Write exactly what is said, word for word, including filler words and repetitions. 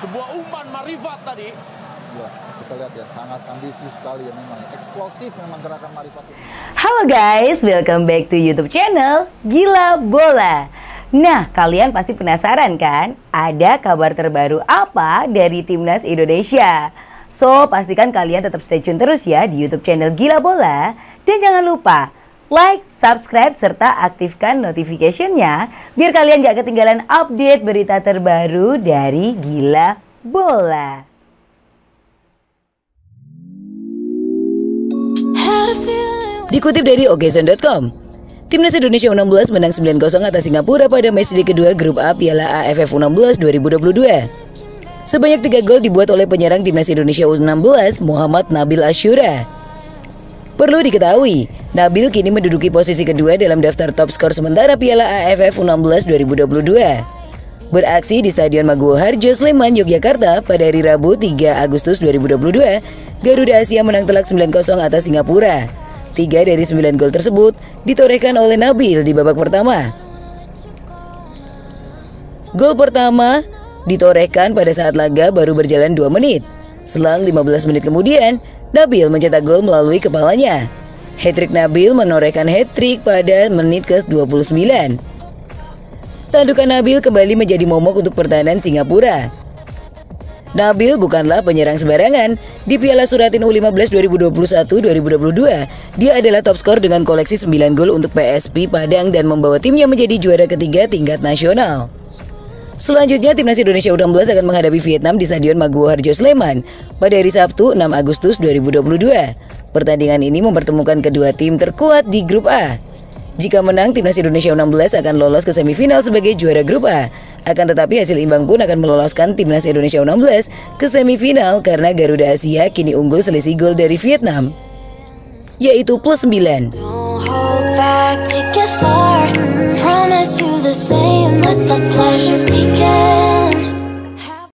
sebuah umpan Marifat tadi. Ya, kita lihat ya, sangat ambisius sekali ya memang. Eksplosif memang gerakan Marifat ini. Halo guys, welcome back to YouTube channel Gila Bola. Nah, kalian pasti penasaran kan? Ada kabar terbaru apa dari Timnas Indonesia? So, pastikan kalian tetap stay tune terus ya di YouTube channel Gila Bola. Dan jangan lupa like, subscribe, serta aktifkan notification-nya biar kalian gak ketinggalan update berita terbaru dari Gila Bola. Dikutip dari Okzone dot com, Timnas Indonesia U enam belas menang sembilan kosong atas Singapura pada matchday kedua grup A Piala A F F U enam belas dua ribu dua puluh dua. Sebanyak tiga gol dibuat oleh penyerang Timnas Indonesia U enam belas, Muhammad Nabil Asyura. Perlu diketahui, Nabil kini menduduki posisi kedua dalam daftar top skor sementara Piala A F F U enam belas dua ribu dua puluh dua. Beraksi di Stadion Maguwo Harjo, Sleman, Yogyakarta pada hari Rabu tiga Agustus dua ribu dua puluh dua, Garuda Asia menang telak sembilan kosong atas Singapura. Tiga dari sembilan gol tersebut ditorehkan oleh Nabil di babak pertama. Gol pertama ditorehkan pada saat laga baru berjalan dua menit. Selang lima belas menit kemudian, Nabil mencetak gol melalui kepalanya. Hat-trick Nabil menorehkan hat-trick pada menit ke dua puluh sembilan. Tandukan Nabil kembali menjadi momok untuk pertahanan Singapura. Nabil bukanlah penyerang sembarangan. Di Piala Suratin U lima belas dua ribu dua puluh satu dua ribu dua puluh dua, dia adalah top skor dengan koleksi sembilan gol untuk P S P Padang dan membawa timnya menjadi juara ketiga tingkat nasional. Selanjutnya, Timnas Indonesia U enam belas akan menghadapi Vietnam di Stadion Maguwo Harjo, Sleman pada hari Sabtu enam Agustus dua ribu dua puluh dua. Pertandingan ini mempertemukan kedua tim terkuat di grup A. Jika menang, Timnas Indonesia U enam belas akan lolos ke semifinal sebagai juara grup A. Akan tetapi hasil imbang pun akan meloloskan Timnas Indonesia U enam belas ke semifinal karena Garuda Asia kini unggul selisih gol dari Vietnam, yaitu plus sembilan. Don't hold back, take it far. Promise you the same, let the pleasure begin.